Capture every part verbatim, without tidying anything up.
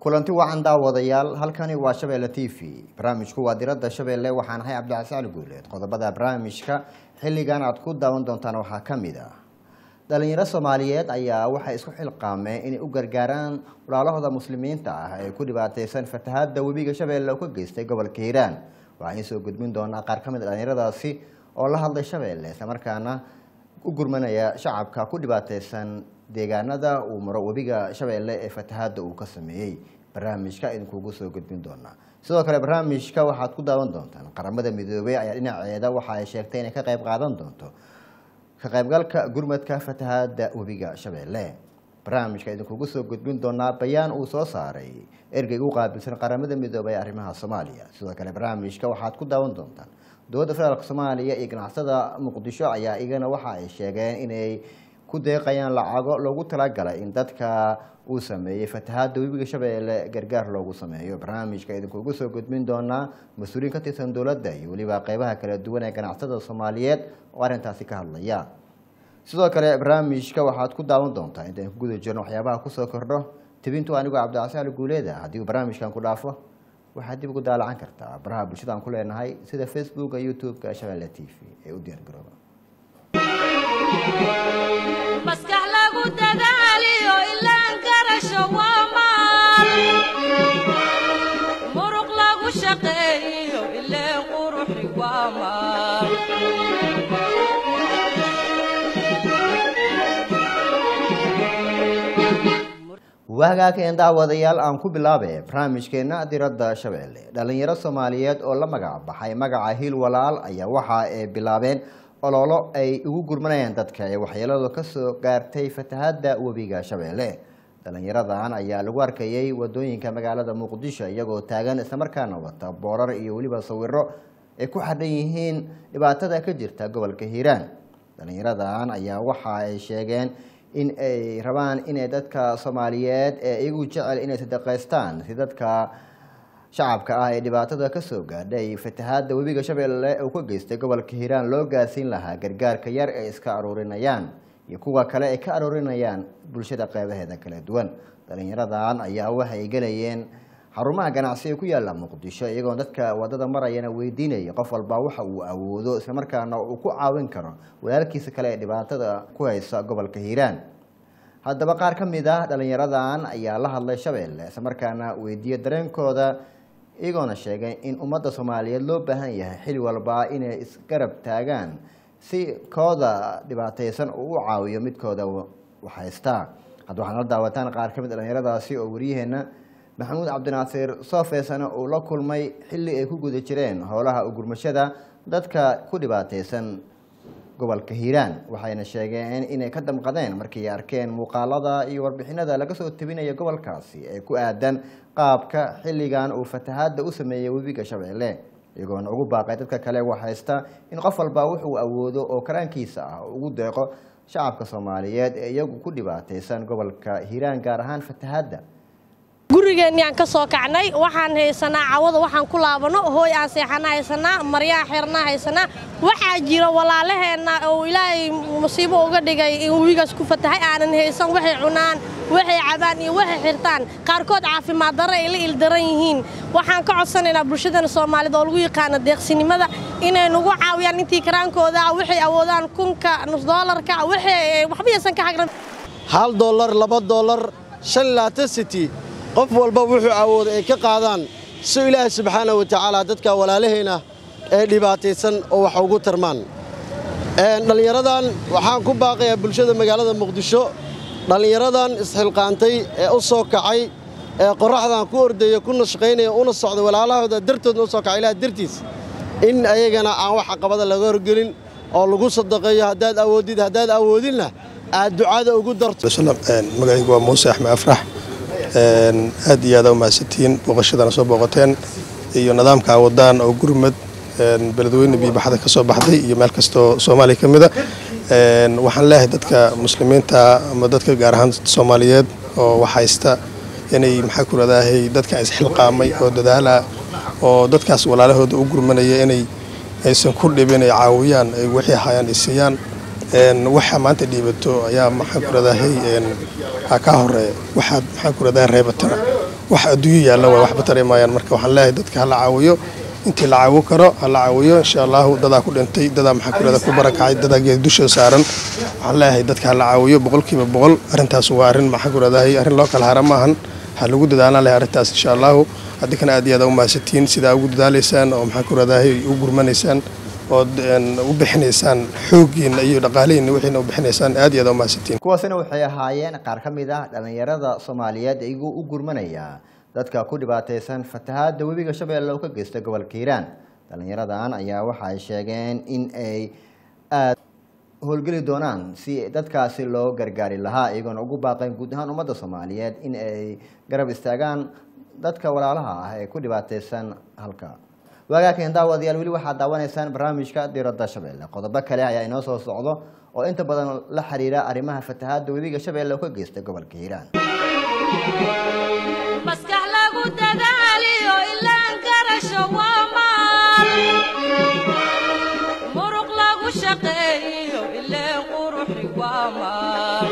kulanti wacan daawadayaal halkani waa Shabeelle T V barnaamijku waa diradda Shabeelle waxaan ahay Cabdicasiis Guuleed qodobada barnaamijka xilligan aad ku daawan doontaan waxa kamid ah dhalinyaro Soomaaliyeed ayaa waxa isku xilqaameen in u gargaaraan walaalahooda muslimiinta ah ee ku dhibaataysan fatahaadda webiga Shabeelle oo ka geystay gobolka Hiiraan waxaan soo gudbin doonaa qaar kamid dhalinyaradaasi oo la hadlay Shabeelle isla markaana u gurmanaya shacabka ku dhibaataysan deegaanada uu maro webiga Shabeelle ee fatahaadda uu ka sameeyay barnaamijka in kugu soo gudbin doona sidoo kale barnaamijka waxaad ku daawan doontaan qaramada midoobay ayaa dhinaceeda waxa ay sheegtay inay ka qayb qaadan doonto ka qaybgalka gurmadka fatahaadda webiga Shabeelle barnaamijka in kugu soo gudbin doona bayaan uu soo saaray ergeyga u qaabilsan qaramada midoobay arrimaha Soomaaliya sidoo kale barnaamijka waxaad ku daawan doontaan dowladda federaalka Soomaaliya iyo ganacsatada Muqdisho ayaa igana waxa ay sheegeen inay ku deeqayaan lacago loogu talagalay in dadka uu sameeyay fatahaadda webiga Shabeelle gargaar loogu sameeyo barnaamijka idinku ugu soo gudbin doona mas'uuliin ka tirsan dowladda iyo waliba qaybaha kala duwan ee ganacsatada Soomaaliyeed oo arintaasi ka hadlaya sidoo kale barnaamijka waxaad ku daawan doontaa inta ku guda jirno waxyaabaha ku soo kordho tibintu anigu Cabdicasiis Guuleed hadii barnaamijkan ku dhaafo waxaad dib ugu daalacan kartaa baraha bulshada aan ku leenahay sida Facebook iyo YouTube-ka Shabeelle T V ee u diyaar garooba maskax lagu dadaaliyo ilaan garasho waa maal muruq lagu shaqeeyo ilaan quruxi waa maal wahagaakeen daawadayaal aan ku bilaabay barnaamijkeena diradda Shabeelle dhalinyaro Soomaaliyeed oo la magac baxay magaca Hiil Walaal ayaa waxa ay bilaabeen ololo ay ugu gurmanayaan dadka ee waxyeelada ka soo gaartay fatahaadda webiga Shabeelle dhalinyaradan ayaa lagu arkayay wadooyinka magaalada Muqdisho iyagoo taagan isla markaana wata boorar iyo waliba sawirro ay ku xadhan yihiin dhibaatada ka jirta gobolka Hiiraan dhalinyaradan ayaa waxa ay sheegeen in ay rabaan in dadka Soomaaliyeed ee iyagu jecel inay sadaqaystaan si dadka shacabka ah ee dhibaatada ka soo gaadhay fatahaadda webiga Shabeelle oo ka geystay gobolka Hiiraan loo gaarsiin lahaa gargaarka yar ee iska aruurinayaan iyo kuwa kale ee ka aruurinayaan bulshada qaybaheeda kala duwan dhalinyaradan ayaa waxa ay galayeen xarumaha ganacsiga ku yaala Muqdisho iyagoo dadka wadada marayana weydiinay qof walba waxa uu awoodo isla markaana uu ku caawin karo walaalkiisa kale ee dhibaatada ku haysa gobolka Hiiraan haddaba qaar ka mid ah dhalinyaradan ayaa la hadlay Shabeelle isla markaana weydiiyay dareenkooda iyagoona sheegay in ummadda Soomaaliyeed loo baahan yahay xil walba inay isgarab taagaan si kooda dhibaataysan uu u caawiyo midkooda wax haysta hadda waxaan la daawataan qaar ka mid dhalinyaradaasi oo wariyaheena Maxamuud Cabdinaasir Soofeesana oo la kulmay xilli ay ku guda jireen howlaha gurmashada dadka ku dhibaataysan gobolka Hiiraan waxayna sheegeen inay ka damqadeen markii ay arkeen muuqaalada iyo warbixinada laga soo tabinayo gobolkaasi ee ku aadan qaabka xilligan uu fatahaadda u sameeyay webiga Shabeelle iyagoona ugu baaqay dadka kale wax haysta in qof walba wuxuu awoodo oo karaankiisa ah ugu deeqo shacabka Soomaaliyeed ee iyagu ku dhibaataysan gobolka Hiiraan gaar ahaan fatahaadda gurigeennaan ka soo kacnay waxaan haysanaa cawada waxaan ku laabano hooy aan seexana haysanaa maryaa xirna haysanaa waxa jira walaalaheena oo Ilaahay musiibo uga dhigay in webigaas ku fatahay aanan haysan waxay cunaan waxay cabaan iyo waxay xirtaan qaarkood caafimaad darro ay la ildaran yihiin waxaan ka codsanaynaa bulshada Soomaaliyeed oo lagu yaqaan deeqsinimada inay nagu caawiyaan intii karaankooda waxay awoodaan kunka nus doolarka waxay waxba yeesan ka xagran hal doolar laba doolar shan laatan city qof walba wuxuu awoodo ay ka qaadaan si Ilaahay subxaanahu wa ta'ala dadka walaalaheena ee dhibaataysan oo wax ugu tarmaan ee dhalinyaradan waxaan ku baaqayaa bulshada magaalada Muqdisho dhalinyaradan isxilqaantay ee u soo kacay ee qoraxdan ku ordaya ku nashqeynaya una socdo walaalahooda dartood u soo kacay ilaa dartiis in ayagana aan wax qabada laga horgelin oo lagu sadaqeeyo hadaad awoodid hadaad awoodina aad ducada ugu darto magacaygu waa Muuse Axmed Afrax aad iyo aad u maasantiin booqashadana soo booqateen iyo nidaamka wadaan oo gurmad beledweyne biibaxda ka soo baxday iyo meel kasto Soomaaliya kamida waxaan leeyahay dadka muslimiinta ama dadka gaar ahaan Soomaaliyeed oo wax haysta inay maxaa ku radaahay dadka isxilqaamay oo dadaala oo dadkaas walaalahooda u gurmanaya inay aysan ku dhibin ay caawiyaan ay wixii hayaan isiyaan waxa maanta dhibato ayaa maxaa ku radaahay ka horeeya waxa maxaa ku radaahay reebatana wax adduunyo yaalla waa waxba tareemayaan marka waxaan leeyahay dadka ha la caawiyo intii la caawo karo ha la caawiyo insha Allah dadaa ku dhintay dadaa maxaa ku leedahay ku barakacay dadaa geed dusha saaran waxaan leeyahay dadka ha la caawiyo boqolkiiba boqol arrintaas waa arrin maxaa ku leedahay arrin loo kala haramahan ha lagu dadaalaan leeyahay arrintaas insha Allah haddii kana aad iyo aad u maasantiin sida ugu dadaaleysaan oo maxaa ku leedahay u gurmanaysaan oo u bixinaysaan xoogiina iyo dhaqaalihiina wixiina u bixinaysaan aad iyo aad u maasantiin kuwaasina waxay ahaayeen qaar ka mid ah dhalinyarada Soomaaliyeed iyagoo u gurmanaya dadka ku dhibaataysan fatahaada webiga Shabeelle oo ka geystay gobolka Hiiraan dhalinyaradan ayaa waxa ay sheegeen in ay aad howlgali doonaan si dadkaasi loo gargaari lahaa iyagoo ugu baaqeen guud ahaan ummadda Soomaaliyeed in ay garab istaagaan dadka walaalaha ah ee ku dhibaataysan halka waagaakeen daawadayaal weli waxaad daawanaysaan barnaamijka diiradda Shabeelle qodobo kale ayaa inoo soo socdo oo inta badan la xiriira arrimaha fatahaada webiga Shabeelle oo ka geystay gobolka Hiiraan maskax lagu dadaaliyo ilaan garasho waa maal muruq lagu shaqeeyo ilaan quruxi waa maal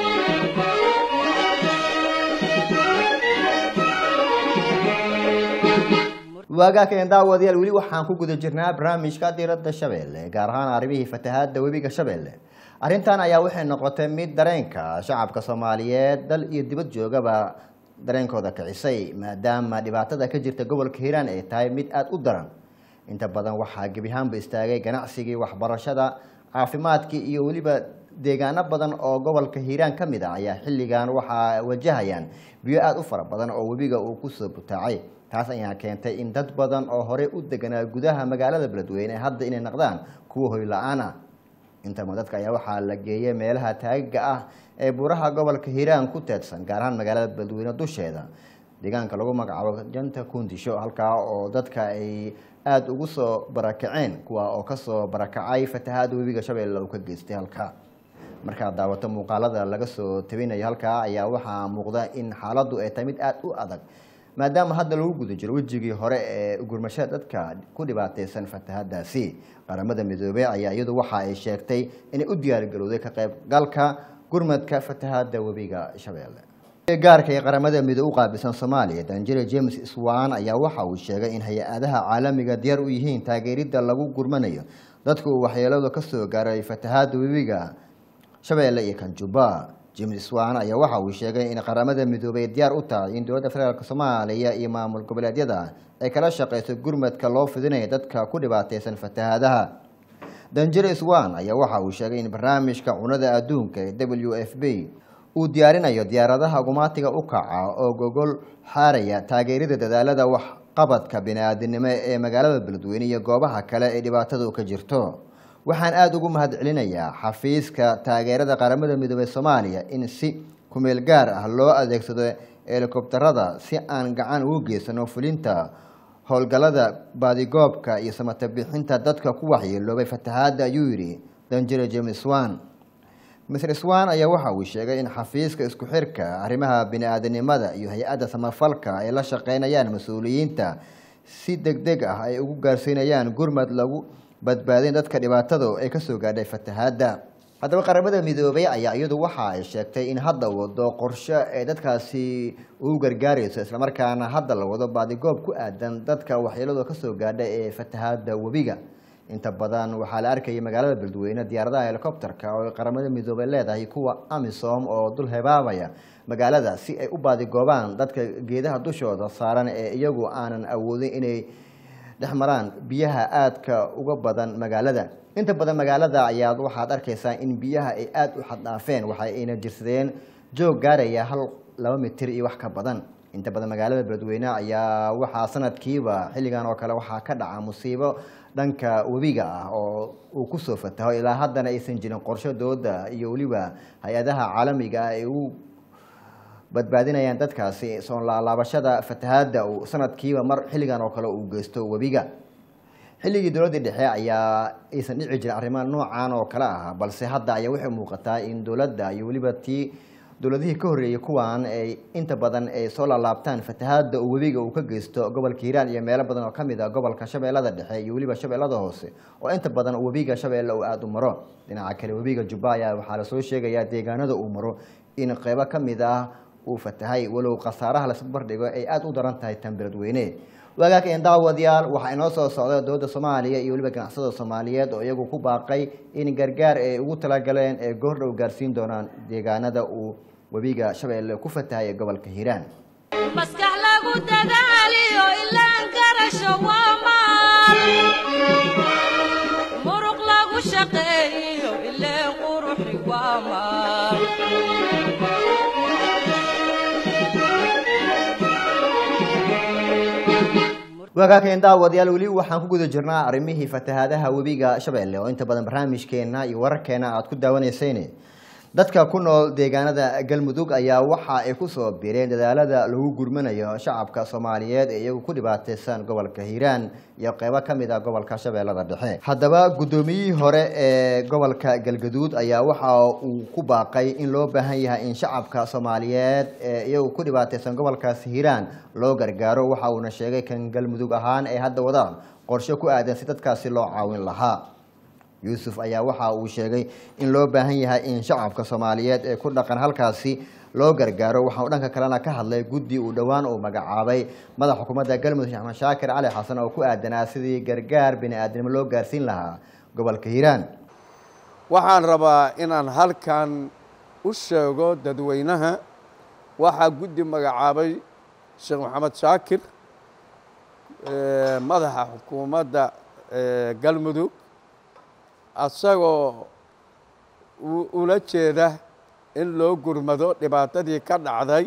waagaakeen daawadayaal weli waxaan ku guda jirnaa barnaamijka diiradda Shabeelle gaar ahaan arrimihii fatahaada webiga Shabeelle arrintan ayaa waxay noqotay mid dareenka shacabka Soomaaliyeed dal iyo dibad joogaba dareenkooda kicisay maadaama dhibaatada ka jirta gobolka Hiiraan ay tahay mid aad u daran inta badan waxaa gebi ahaanba istaagay ganacsigii waxbarashada caafimaadkii iyo waliba deegaano badan oo gobolka Hiiraan ka mid ah ayaa xilligan waxa wajahayaan biyo aad u fara badan oo webiga uu ku soo butaacay taas ayaa keentay in dad badan oo hore u deganaa gudaha magaalada Beledweyne hadda inay noqdaan kuwa hoy la'aan ah inta dadka ayaa waxaa la geeyay meelaha taagga ah ee buuraha gobolka Hiiraan ku teedsan gaar ahaan magaalada Beledweyne dusheeda deegaanka lagu magacaabo Janta Kundisho halka oo dadka ay aad ugu soo barakaceen kuwa oo ka soo barakacay fatahaada webiga Shabeelle oo ka geystay halka marka daawato muuqaalada laga soo tabinayo halka ayaa waxaa muuqda in xaaladdu ay tahay mid aad u adag maadaama hadda lagu guda jiro wajigii hore ee gurmashada dadka ku dhibaataysan fatahaadaasi qaramada midoobay ayaa iyadu waxa ay sheegtay inay u diyaar garowday ka qayb galka gurmadka fatahaada webiga Shabeelle gaarka ee qaramada midoobay u qaabilsan Soomaaliya Danjire James Iswaan ayaa waxa uu sheegay in hay'adaha caalamiga diyaar u yihiin taageeridda lagu gurmanayo dadka waxyeelada ka soo gaaray fatahaada webiga Shabeelle iyo Kanjuba James Iswaan ayaa waxa uu sheegay in qaramada midoobay diyaar u tahay in dowladda federaalka Soomaaliya iyo maamul goboleedyada ay kala shaqeyso gurmadka loo fidinayo dadka ku dhibaataysan fatahaadaha Danjire Iswaan ayaa waxa uu sheegay in barnaamijka cunada adduunka ee W F P uu diyaarinayo diyaaradaha gumaatiga u kaca oo gogol xaaraya taageerida dadaalada wax qabadka bini'aadanimo ee magaalada Beledweyne iyo goobaha kale ee dhibaatadu ka jirto waxaan aad ugu mahadcelinayaa xafiiska taageerada qaramada midoobay Soomaaliya in si ku meel gaar ah loo adeegsado helikobtarada si aan gacan ugu geysano fulinta howlgalada baadigoobka iyo samata bixinta dadka ku waxyeeloobay fatahaada ayuu yiri Danjire James Iswaan Mister Iswaan ayaa waxa uu sheegay in xafiiska isku xirka arrimaha bini'aadanimada iyo hay'adda samafalka ay la shaqeynayaan mas'uuliyiinta si degdeg ah ay ugu gaarsiinayaan gurmad lagu badbaadin dadka dhibaatada ay ka soo gaadhay fatahaada haddaba qaramada midoobay ayaa iyadu waxa ay sheegtay in hadda wado qorshe ay dadkaasi u gargaarayso isla markaana hadda la wado baadigoob ku aadan dadka waxyeelada ka soo gaadhay ee fatahaada webiga inta badan waxaa la arkayay magaalada Beledweyne diyaaradaha helicopterka oo qaramada midoobay leedahay kuwa AMISOM oo dul hebaabaya magaalada si ay u baadigoobaan dadka geedaha dushooda saaran ee iyagu aanan awoodin inay dhexmaraan biyaha aadka uga badan magaalada inta badan magaalada ayaa waxaad arkaysaa in biyaha ay aad u xad dhaafeen waxa ayna jirsadeen joog gaaraya hal laba mitir iyo wax ka badan inta badan magaalada Beledweyne ayaa waxa sanadkiiba xilligan oo kale waxa ka dhaca musiibo dhanka webiga ah oo uu ku soo fataho ilaa haddana aysan jirin qorshe dowladda iyo waliba hay'adaha caalamiga ah ee uu badbaadinayaan dadkaasi soo laabashada fatahaada uu sanadkiiba mar xilligan oo kale uu geysto webiga xilligii dowladda dhexe ayaa aysan dhici jirin arrimaha noocan oo kale ah balse hadda ayaa waxay muuqataa in dowladda iyo waliba tii dowladihii ka horreeyay kuwan ay inta badan ay soo laabtaan fatahaada uu webiga uu ka geysto gobolka Hiiraan iyo meelo badan oo kamid ah gobolka Shabeellada Dhexe iyo waliba Shabeellada Hoose oo inta badan webiga Shabeelle uu aad u maro dhinaca kale webiga Jubba ayaa waxa la soo sheegayaa deegaanada uu maro in qaybo kamid ah uu fatahay walow khasaaraha la isbarbardhigo ay aada u daran tahay tan beledweyne waagaaka in daawadayaal waxaa inoo soo socda dowladda soomaaliya iyo weliba ganacsada soomaaliyeed oo iyagu ku baaqay in gargaar ay ugu talagaleen ee goordhow gaarsiin doonaan deegaanada uu webiga shabeelle ku fatahay ee gobolka hiiraan maskax lagu dadaaliyo ilaan garasho waa maal muruq lagu shaqeeyo ileen quruxi waa maal waagaakeen daawadayaal weli waxaan ku guda jirnaa arrimihii fatahaadaha webiga shabeelle oo inta badan barnaamijkeena iyo wararkeena aad ku daawanayseen dadka ku nool deegaanada galmudug ayaa waxa ay ku soo biireen dadaalada lagu gurmanayo shacabka Soomaaliyeed ee iyagu ku dhibaataysan gobolka Hiiraan iyo qaybo kamid ah gobolka Shabeellada Dhexe haddaba gudoomiyihii hore ee gobolka Galgaduud ayaa waxa uu ku baaqay in loo baahan yahay in shacabka Soomaaliyeed ee iyagu ku dhibaataysan gobolkaas Hiiraan loo gargaaro waxa uu sheegay kan galmudug ahaan ay hadda wadaan qorshe ku aadan si dadkaasi loo caawin lahaa Yusuf ayaa waxa uu sheegay in loo baahan yahay in shacabka Soomaaliyeed ee ku dhaqan halkaasi loo gargaaro waxa uu dhanka kalena ka hadlay guddi uu dhawaan uu magacaabay madaxa xukuumadda Galmudug Axmed Shaakir Cali Xasan oo ku aadanaa sidii gargaar bini'aadanimo loo gaarsiin lahaa gobolka Hiiraan waxaan rabaa inaan halkan u sheego dadweynaha waxa guddi magacaabay Sheekh Maxamed Shaakir madaxa xukuumadda Galmudug asagoo ula jeeda in loo gurmado dhibaatadii ka dhacday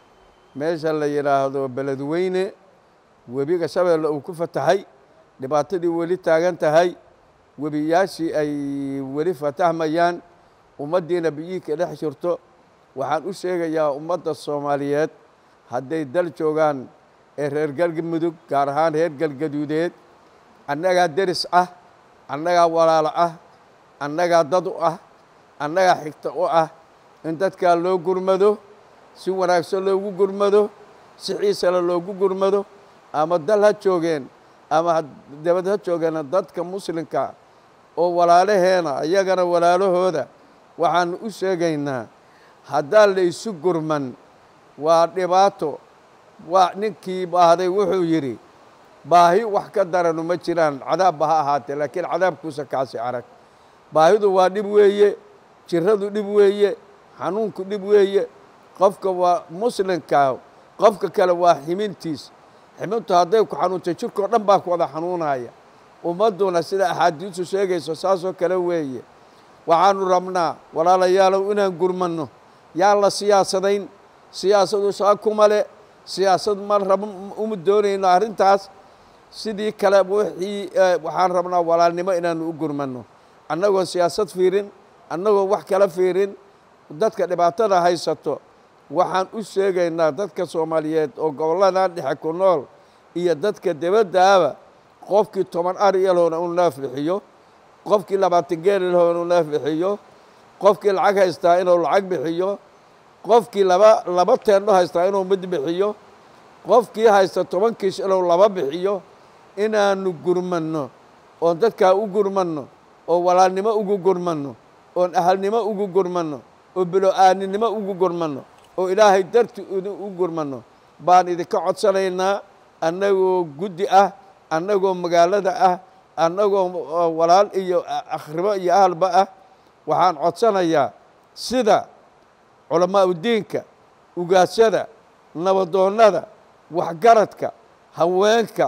meesha la yiraahdo beledweyne webiga Shabeelle uu ku fatahay dhibaatadii weli taagan tahay webiyaashii ay weli fatahmayaan ummadiina biyihii ka dhex jirto waxaan u sheegayaa ummadda Soomaaliyeed hadday dal joogaan ee reer Galmudug gaar ahaan reer Galgaduudeed annaga deris ah annaga walaalo ah annaga dad u ah annaga xigta u ah in dadka loo gurmado si wanaagsan loogu gurmado si xiisala loogu gurmado ama dal ha joogeen ama dibad ha joogeen dadka muslimka oo walaalaheena iyagana walaalahooda waxaan u sheegaynaa hadaa la isu gurman waa dhibaato waa ninkii baahday wuxuu yiri baahi wax ka daran uma jiraan cadaab ha ahaatee laakiin cadaabkuusa kaasi arag baahidu waa dhib weeye jiradu dhib weeye xanuunku dhib weeye qofka waa muslimka qofka kale waa ximintiis ximintu hadday ku xanuunto jirko dhan baa ku wada xanuunaya ummaduna sida axaadiisu sheegayso saasoo kale weeye waxaanu rabnaa walaalayaalow inaan gurmano yaa la siyaasadayn siyaasadu saakuma le siyaasad ma rab uma doonayno arrintaas sidii kale wixii waxaan rabnaa walaalnimo inaan u gurmano annagoo siyaasad fiirin annagoo wax kala fiirin dadka dhibaatada haysato waxaan u sheegaynaa dadka Soomaaliyeed oo gobolada dhexe ku nool iyo dadka dibadda qofkii toban ari yaloona uu naaf bixiyo qofkii labaatan geel yaloona uu naaf bixiyo qofkii lacag haysta inuu lacag bixiyo qofkii laba laba teeno haysta inuu mid bixiyo qofkii haysta toban kiish inuu laba bixiyo inaanu gurmano oo dadka u gurmano oo walaalnimo ugu gurmano oo ahalnimo ugu gurmano oo bilo-aaninimo ugu gurmano oo ilaahay darti u gurmano baan idinka codsanaynaa annagoo guddi ah annagoo magaalada ah annagoo walaal iyo akhribo iyo ahalba ah waxaan codsanayaa sida culamaa u diinka ugaasada nabadoonnada waxgaradka haweenka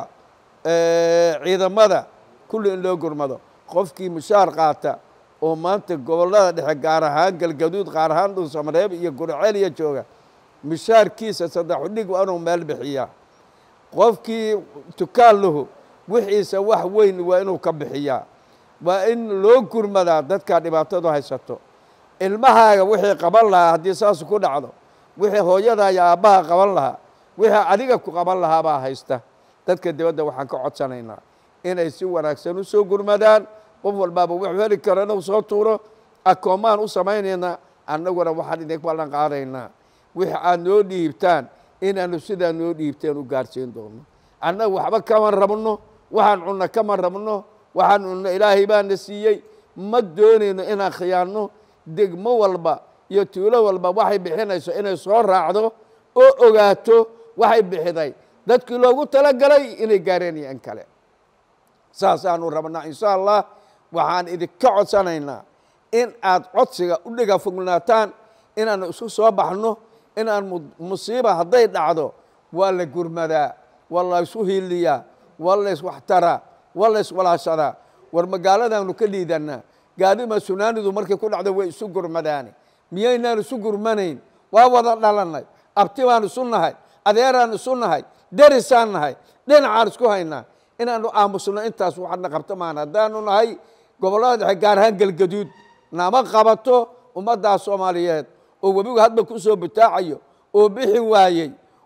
ciidamada kulli in loo gurmado qofkii mushaar qaata oo maanta gobolada dhexe gaar ahaan Galgaduud gaar ahaan Dhuusamareeb iyo Gurceel iyo jooga mushaarkiisa saddex dhig waa inuu meel bixiyaa qofkii tukaan lahu wixiisa wax weyn waa inuu ka bixiyaa waa in loo gurmadaa dadka dhibaatada haysato ilmahaaga wixii qaban lahaa haddii saas ku dhacdo wixii hooyada iyo aabbaha qaban lahaa wixii adiga ku qaban lahaa baa haysta dadka dibadda waxaan ka codsanaynaa inay si wanaagsan u soo gurmadaan qof walbaaba wuxuu heli karo inuu soo tuuro akoomaan u samaynaynaa annaguna waxaan idin ballan qaadaynaa wixii aad noo dhiibtaan inaanu sidaa noo dhiibteen u gaarsiin doono annagu waxba kama rabno waxaan cunno kama rabno waxaan cunno ilaahay baana siiyey ma doonayno inaan khiyaanno degmo walba iyo tuulo walba waxay bixinayso inay soo raacdo oo ogaato waxay bixiday dadkii loogu talagalay inay gaareen iyo in kale saasaanu rabnaa insha allah waxaan idinka codsanaynaa in aad codsiga u dhiga fognaataan inaan isu soo baxno inaan musiiba hadday dhacdo waa la gurmadaa waa la isu hiiliyaa waa la iswaxtaraa waa la iswalaashadaa war magaaladaanu ka liidanaa gaadhima sunaanidu markay ku dhacdo way isu gurmadaani miyaynaan isu gurmanayn waa wada dhalannay abti baan isu nahay adeeraan isu nahay derisaan nahay dhinacaan isku haynaa inaanu aamusno intaas waxaadna qabto maan haddaanu nahay gobollada dhexe gaar ahaan galgaduud nama qabato ummaddaa soomaaliyeed oo webigu hadba ku soo bitaacayo oo bixi waayey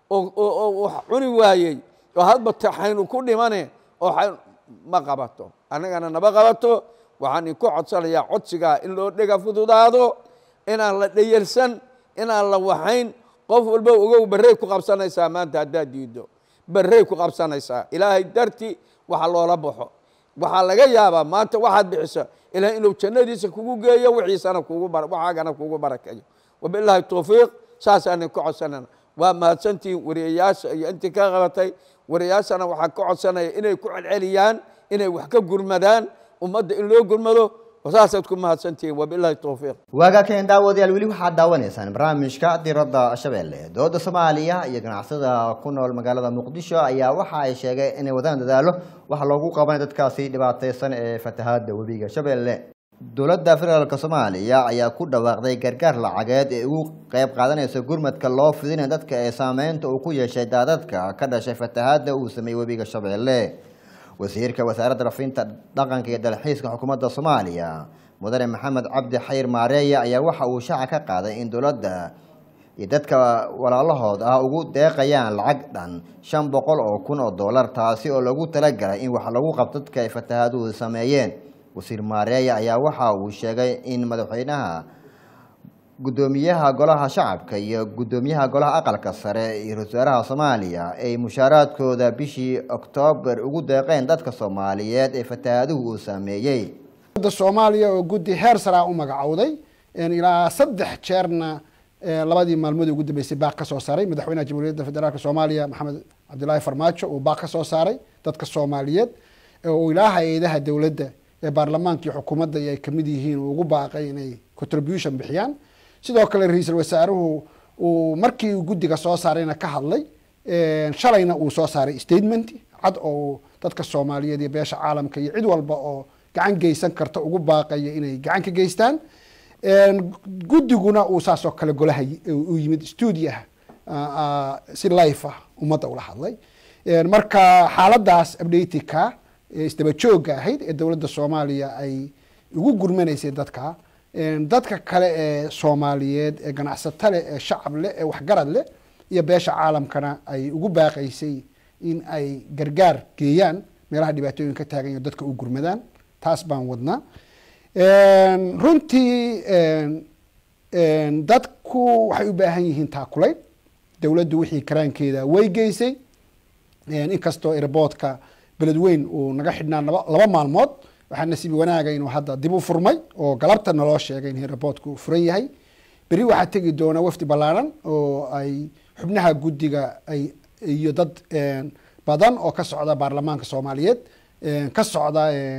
oo cuni waayey oo hadba taxaynu ku dhimane oo ma qabato annagana nama qabato waxaan idinku codsanayaa codsigaa in loo dhega fududaado inaan la dhayalsan inaan la waxayn qof walba ogow barrey ku qabsanaysaa maanta haddaad diiddo barrey ku qabsanaysaa ilaahay darti waxa loola baxo waxaa laga yaabaa maanta waxaad bixiso ilaahay inuu jannadiisa kugu geeyo wixiisana kugu waxaagana kugu barakeeyo wabilaahi towfiiq saasaan idinku codsanana waa mahadsantihiin wariyayaasha iyo intii ka qabatay wariyayaashana waxaan ka codsanaya inay ku celceliyaan inay wax ka gurmadaan ummadda in loo gurmado wasaasaad ku mahadsantihiin wabilaahi towfiiq waagaa keen daawadayaal weli waxaad daawanaysaan barnaamijka diradda shabeelle dowladda soomaaliya iyo ganacsada ku nool magaalada muqdisho ayaa waxa ay sheegeen inay wadaan dadaalo waxa loogu qabanay dadkaasi dhibaataysan ee fatahaadda webiga shabeelle dowladda federaalka soomaaliya ayaa ku dhawaaqday gargaar lacageed ee ugu qayb qaadanaysa gurmadka loo fidinay dadka ee saameynta uu ku yeeshay daadadka ka dhashay fatahaadda uu sameeyey webiga shabeelle wasiirka wasaaradda rafinta dhaqanka iyo dalxiiska xukuumadda soomaaliya mudane maxamed cabdi xayr maareeya ayaa waxa uu shaaca ka qaaday in dowladda iyo dadka walaalahood ah ugu deeqayaan lacag dhan shan boqol oo kun oo dollar taasi oo lagu talagalay in wax lagu qabto dadka ay fatahaaduhu sameeyeen wasiir maareeya ayaa waxa uu sheegay in madaxweynaha gudoomiyaha golaha shacabka iyo gudoomiyaha golaha aqalka sare iyo wasaaraha Soomaaliya ay mushaaraadkooda bishii October ugu deeqeen dadka Soomaaliyeed ee fatahaaduhu uu sameeyay dadka Soomaaliya oo gudi heer sare u magacawday in ilaa saddex jeerna labadii maalmood ugu dambeysay baaq ka soo saaray madaxweynaha Jamhuuriyadda Federaalka Soomaaliya Maxamed Cabdullaahi Farmaajo oo baaq ka soo saaray dadka Soomaaliyeed oo ilaa hay'adaha dawladda ee baarlamaanka iyo xukuumadda ay kamid yihiin ugu baaqay inay contribution bixiyaan sidoo kale ra'iisul wasaaruhu uu markii uu gudiga soo saarayna ka hadlay ee shalayna uu soo saaray statement cad oo dadka Soomaaliyeed iyo beesha caalamka iyo cid walba oo gacan geysan karta ugu baaqay inay gacan ka geystaan ee gudiguna uu saasoo kale golaha uu yimid studio ah si live ah umada ula hadlay ee marka xaaladaas update ka isdaba joog ahayd ee dawladda Soomaaliya ay ugu gurmanaysay dadka dadka kale ee Soomaaliyeed ee ganacsatada ee shacab leh ee wax garad leh iyo beesha caalamkana ay ugu baaqaysay in ay gargaar geeyaan meelaha dhibaatooyinka taagan iyo dadka u gurmadaan taas baan wadnaa een runtii een een dadku waxay u baahan yihiin taakulay dawladdu wixii karaankeeda way geysay een inkastoo airportka beledweyn uu naga xidhnaa laba maalmood waxaan nasiib wanaaga inuu hadda dib u furmay oo galabta naloo sheegay in airportku furan yahay beri waxaa tegi doona wafdi ballaaran oo ay xubnaha gudiga ay iyo dad badan oo ka socda baarlamaanka Soomaaliyeed ka socda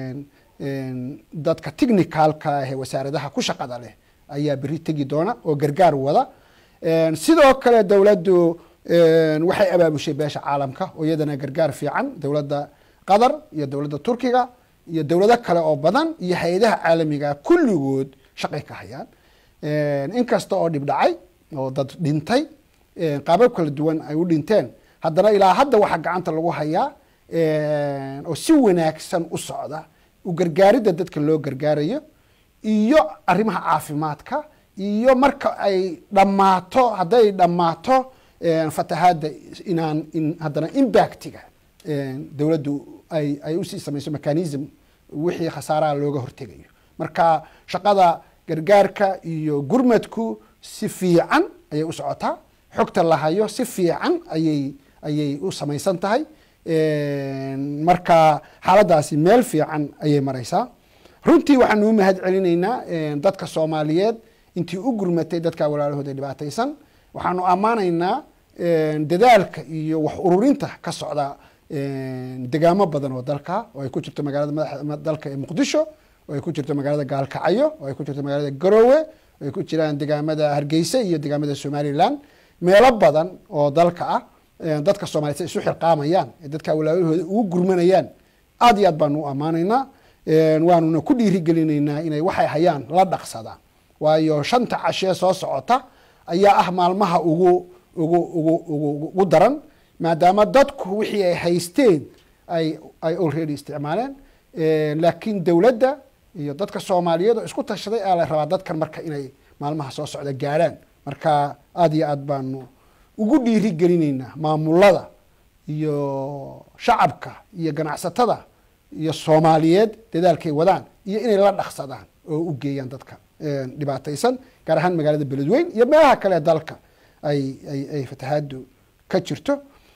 dadka technicalka ah ee wasaaradaha ku shaqada leh ayaa beri tegi doona oo gargaar wada sidoo kale dawladdu waxay abaabushay beesha caalamka oo iyadana gargaar fiican dawladda Qatar iyo dawladda Turkiga iyo dawlado kale oo badan iyo hay'adaha caalamiga kulligood shaqay ka hayaan een inkasta oo dib dhacay oo dad dhintay een qaabab kala duwan ay u dhinteen haddana ilaa hadda waxa gacanta lagu hayaa een oo si wanaagsan u socda u gargaaridda dadka loo gargaarayo iyo arrimaha caafimaadka iyo marka ay dhamaato haday dhamaato een fatahaadda inaan in haddana impactiga een dawladdu ay ay u sii samayso mechanism wixii khasaaraha looga hortegayo marka shaqada gargaarka iyo gurmadku si fiican ayay u socotaa xogta la hayo si fiican ayay ayay u samaysan tahay een marka xaaladaasi meel fiican ayay maraysaa runtii waxaan u mahad celinaynaa dadka Soomaaliyeed intii u gurmatay dadka walaalahooda dhibaataysan waxaanu ammaanaynaa dadaalka iyo wax ururinta ka socda degaamo badan oo dalka oo ay ku jirto magaalada madaxda dalka ee muqdisho oo ay ku jirto magaalada gaalkacyo oo ay ku jirto magaalada garowe oo ay ku jiraan degaamada hargeysa iyo degaamada somaliland meelo badan oo dalka ah dadka Soomaaliyeed isu xilqaamayaan dadka walaalahooda ugu gurmanayaan aad iyo aad baan u amaanaynaa waanuna ku dhiirigelinaynaa inay waxay hayaan la dhaqsadaan waayo shanta cashe soo socota ayaa ah maalmaha ugu ugu ugu ugu daran maadaama dadku wixii ay haysteen ay ay already isticmaaleen laakiin dawladda iyo dadka Soomaaliyeed oo isku tashaday ay la rabaa dadkan marka inay maalmaha soo socda gaaraan marka aad iyo aad baan ugu dhiirigelinaynaa maamulada iyo shacabka iyo ganacsatada iyo Soomaaliyeed dadaalkay wadaan iyo inay la dhaqsadaan oo u geeyaan dadka dhibaataysan gaar ahaan magaalada Beledweyne iyo meelaha kale dalka ay ay ay fatahaadu ka jirto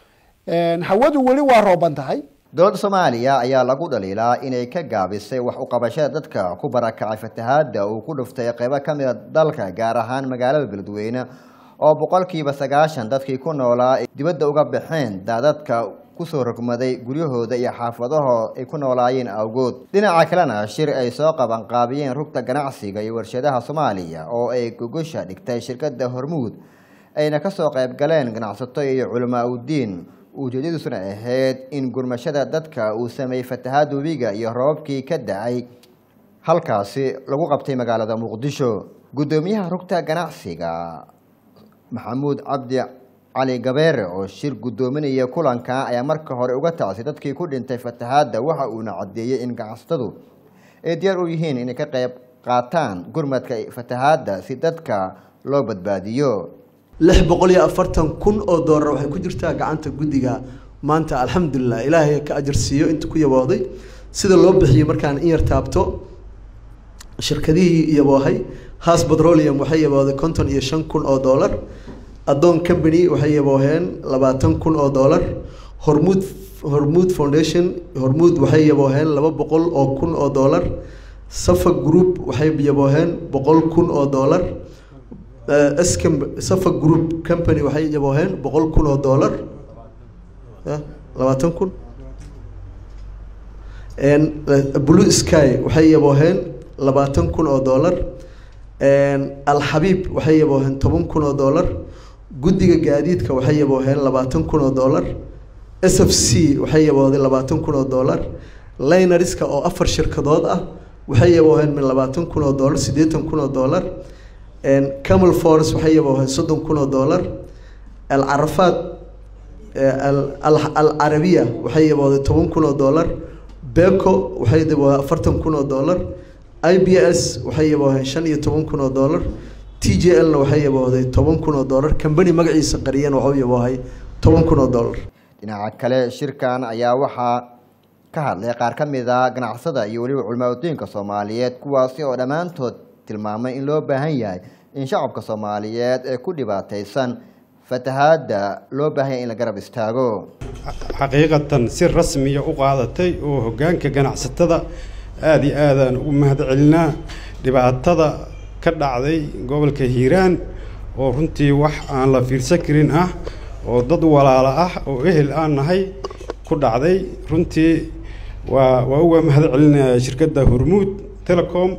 hawadu wali waa rooban tahay dowladda Soomaaliya ayaa lagu dhaliilaa inay ka gaabisay wax u qabashada dadka ku barakacay fatahaada uu ku dhuftay qaybo ka mid ah dalka gaar ahaan magaalada Beledweyne oo boqolkiiba sagaashan dadkii ku noolaa dibadda uga baxeen daadadka ku soo rogmaday guryahooda iyo xaafadahooda ay ku noolaayeen awgood dhinaca kalena shir ay soo qaban qaabiyeen rugta ganacsiga iyo warshadaha Soomaaliya oo ay gogosha dhigtay shirkadda Hormuud ayna ka soo qayb galeen ganacsato iyo culamaa u diin ujeedadusuna ahayd in gurmashada dadka uu sameeyay fatahaad webiga iyo roobkii ka da'ay halkaasi lagu qabtay magaalada Muqdisho gudoomiyaha rugta ganacsiga Maxamuud Cabdi Cali Gabeere oo shir gudoominaya kulanka ayaa marka hore uga taasay dadkii ku dhintay fatahaada waxa uu nacadeeyay in ganacsatadu ay diyaar u yihiin inay ka qayb qaataan gurmadka fatahaada si dadka loo badbaadiyo lix boqol iyo afartan kun oo doolar waxay ku jirtaa gacanta gudiga maanta alxamdulillah ilaahay ka ajir siiyo inta ku yabooday sida loo bixiyo markaan in yar taabto shirkadihii yaboohay Haas Petroleum waxay yabooday konton iyo shan kun oo doolar Adoon Company waxay yabooheen labaatan kun oo doolar Hormuud Hormuud Foundation Hormuud waxay yabooheen laba boqol oo kun oo doolar Safa Group waxay yabooheen boqol kun oo doolar Eskom Safa Group Company waxay yabooheen boqol kun oo doolar labaatan kun and Blue Sky waxay yabooheen labaatan kun oo doolar Al Habib waxay yabooheen toban kun oo doolar guddiga gaadiidka waxay yabooheen labaatan kun oo doolar S F C waxay yabooheen labaatan kun oo doolar Lineriska oo afar shirkadood ah waxay yabooheen min labaatan kun oo doolar siddeetan kun oo doolar Camel Force waxay yabooheen soddon kun oo doolar Al Arafat Al Arabiya waxay yabooheen toban kun oo doolar Beko waxay yabooheen afartan kun oo doolar I B S waxay yabooheen shan iyo toban kun oo doolar T J L waxay yabooheen toban kun oo doolar company magaciisa qariyeen waxa uu yaboohay toban kun oo doolar dhinaca kale shirkan ayaa waxa ka hadlay qaar ka mid ah ganacsada iyo waliba culimada Soomaaliyeed kuwaasi oo dhamaantood tilmaamay in loo baahan yahay in shacabka Soomaaliyeed ee ku dhibaataysan fatahaada loo baahan yahay in la garab istaago xaqiiqatan si rasmi ah u qaadatay oo hoggaanka ganacsatada aad iyo aad aan u mahadcelinaa dhibaatada ka dhacday gobolka Hiiraan oo runtii wax aan la fiirsan karin ah oo dad walaalo ah oo ehel aan nahay ku dhacday runtii waa waa uga mahadcelinaa shirkadda Hormuud Telecom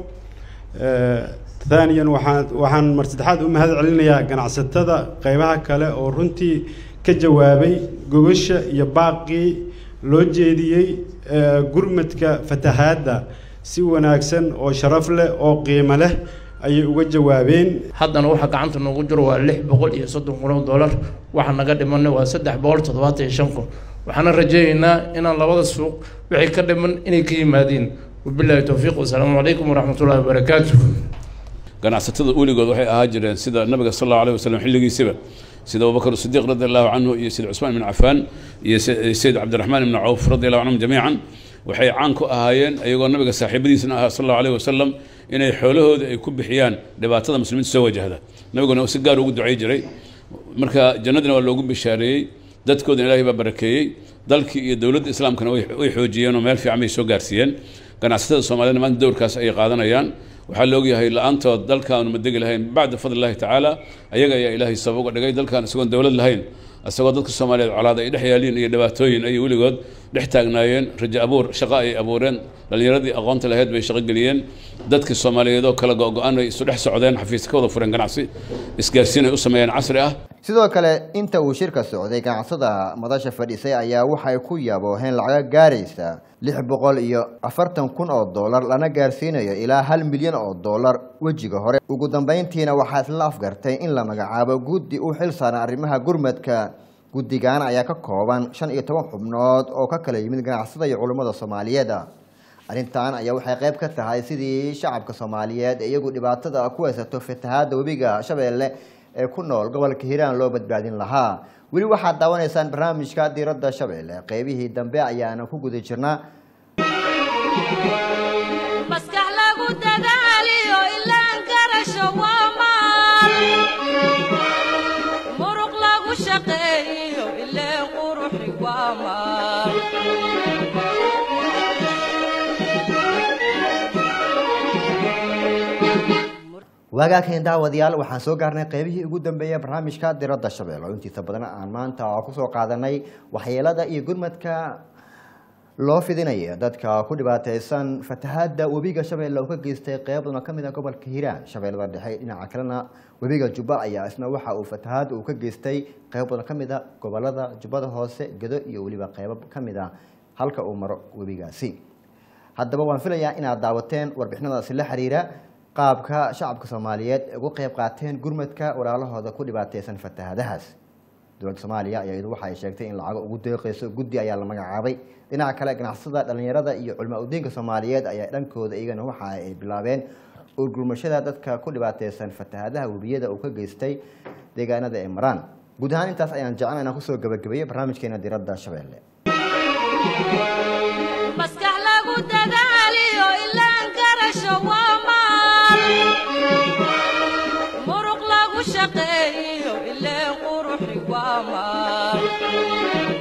ثانيا waxaan waxaan mar saddexaad u mahadcelinayaa ganacsatada qaybaha kale oo runtii ka jawaabay gogosha iyo baaqi loo jeediyay gurmadka fatahaada si wanaagsan oo sharaf leh oo qiimo leh ayay uga jawaabeen haddana waxa gacanta noogu jiro waa lix boqol iyo soddon kun oo doolar waxa naga dhiman waa saddex boqol toddobaatan iyo shan kun waxaan rajaynaynaa inaan labada suuq wixii ka dhiman inay ka yimaadeen wabillahi tawfiiq wa salaamu calaykum wa rahmatullahi wa barakaatuh ganacsatada uligood waxay ahaa jireen sida nabiga sallallahu alayhi wasallam xilligiisaba sida Abu Bakr Siddiq radiyallahu anhu iyo sida Usman ibn Affan iyo Sayyid Abdurrahman ibn Auf radiyallahu anhum jamiican waxay caan ku ahaayeen ayagoo nabiga saaxiibadiisna ahaa sallallahu alayhi wasallam inay xoolahooda ay ku bixiyaan dhibaatada muslimiinta soo wajahda nabiguna si gaar ugu ducay jiray marka jannadana waa loogu bishaareeyay dadkooda Ilaahay baa barakeeyay dalkii iyo dawladda islaamkana way xoojiyeen oo meel fiican ay soo gaarsiiyeen ganacsatada Soomaaliyeed maanta doorkaas ay qaadanayaan waxaa la ogyahay la-aantood dalkaanu ma degi lahayn bacda fadli illahi tacaala ayaga ayaa ilaahay sabab uga dhigay dalkaan isagoon dowlad lahayn isagoo dadka soomaaliyeed colaad ay dhex yaaliin iyo dhibaatooyin ayay weligood dhex taagnaayeen rajo abuur shaqo ay abuureen dhallinyaradii aqoonta lahayd bay shaqo geliyeen dadkii soomaaliyeed oo kala go-go-an ay isu dhex socdeen xafiis ka wada fureen ganacsi isgaarsiin ay u sameeyeen casri ah sidoo kale inta uu shirka socday ganacsada madasha fadhisay ayaa waxay ku yabooheen lacaga gaaraysa lix boqol iyo afartan kun oo dollar lana gaarsiinayo ilaa hal milyan oo dollar wejiga hore ugu dambeyntiina waxaa isla afgartay in la magacaabo guddi u xil saaran arrimaha gurmadka guddigan ayaa ka kooban shan iyo toban xubnood oo ka kala yimid ganacsada iyo culummada soomaaliyeed arrintan ayaa waxay qayb ka tahay sidii shacabka soomaaliyeed ee iyagu dhibaatada ku haysato fatahaada webiga shabeelle ee ku nool gobolka hiiraan loo badbaadin lahaa weli waxaad daawanaysaan barnaamijka diiradda shabeelle qaybihii dambe ayaana ku guda jirnaa maskax lagu dadaaliyo ilaan garasho waa maal muruq lagu shaqeeyo ileen quruxi waa maal waagaakeen daawadayaal waxaan soo gaarnay qaybihii ugu dambeeyay barnaamijka diiradda shabeelle oo intiisa badan aan maanta ku soo qaadanay waxyeelada iyo gurmadka loo fidinayo dadka ku dhibaataysan fatahaada webiga shabeelle oo ka geystay qeybna ka mid ah gobolka hiiraan shabeellada dhexe dhinaca kalena webiga jubba ayaa isna waxa uu fatahaad uu ka geystay qeybna ka mid ah gobolada jubbada hoose gedo iyo weliba qeybo ka mid ah halka uu maro webigaasi haddaba waan filayaa inaad daawateen warbixinadaasi la xiriira qaabka shacabka Soomaaliyeed ugu qayb qaateen gurmadka walaalahooda ku dhibaataysan fatahaadahaas dowladda Soomaaliya ayaa iyadu waxa ay sheegtay in lacag ugu deeqayso guddi ayaa la magacaabay dhinaca kale ganacsada dhalinyarada iyo culimo udiinka Soomaaliyeed ayaa dhankooda iyagana waxa ay bilaabeen urgurmashada dadka ku dhibaataysan fatahaadaha webiyada uu ka geystay deegaanada ee Maraan guud ahaan intaas ayaan jeclaan inaan ku soo gabagabeeyo barnaamijkeena diiradda Shabeelle maskax lagu dadaaliyo ilaan garasho waa maal muruq lagu shaqeeyo ileen quruxi waa maal